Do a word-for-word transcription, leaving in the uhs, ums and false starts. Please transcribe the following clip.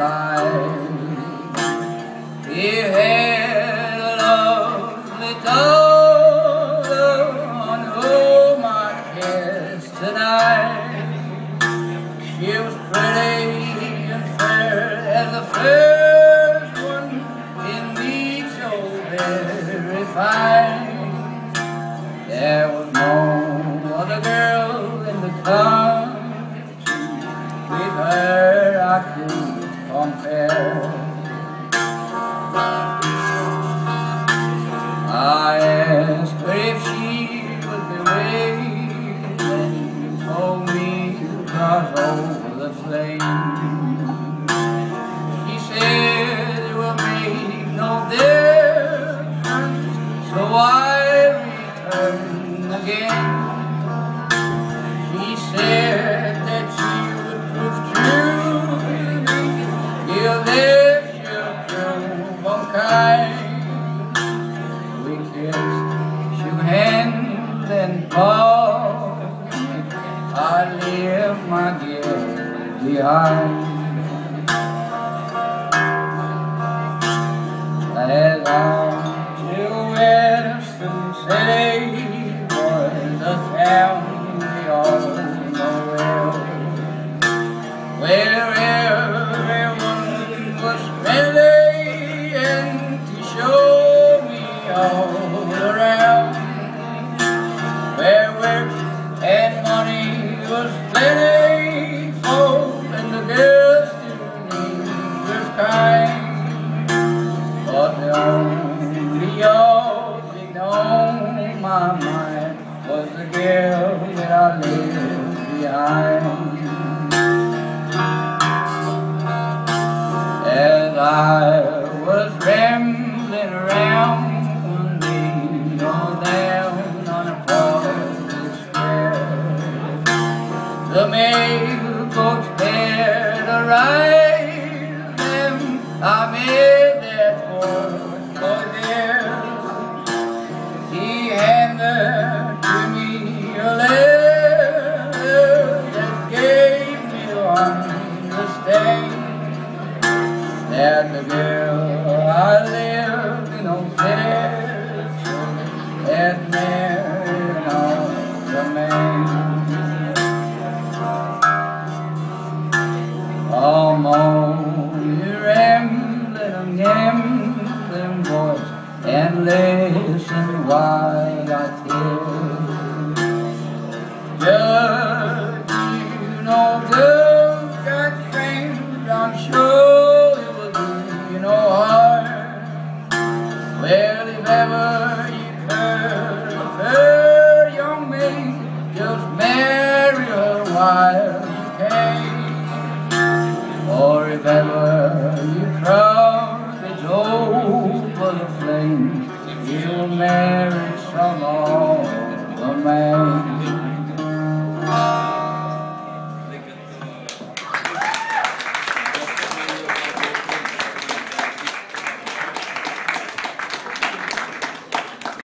five. He had a lovely daughter on whom I kissed tonight. She was pretty and fair as the first one in me, so very fine. There was no other girl in the country with her I could compare. I asked her if she would be waiting for me to cross over the flame. She said it would make no difference, so I returned again. She said that she would prove true to me, you'll live your prove unkind. We kissed, shook hands and parted. I left my guilt behind. As I to Western City was the town we all know well, where everyone was friendly and to show me all around, where work and money was plentiful and the girls to me was kind. But the only object on my mind was the girl that I left behind. As I was rambling around one day all down on a public square, the mail coach had arrived and I made that boy there. He handed to me a letter that gave me to understand that the girl I lived in those days had married another man. Come on, you rambling, gambling boys, and listen while I tell. Just you know, girls got friends, I'm sure it will do you no harm. Well, if ever you heard of her, young maid, just marry her while you can. Or if ever you cross the over the flames, you'll marry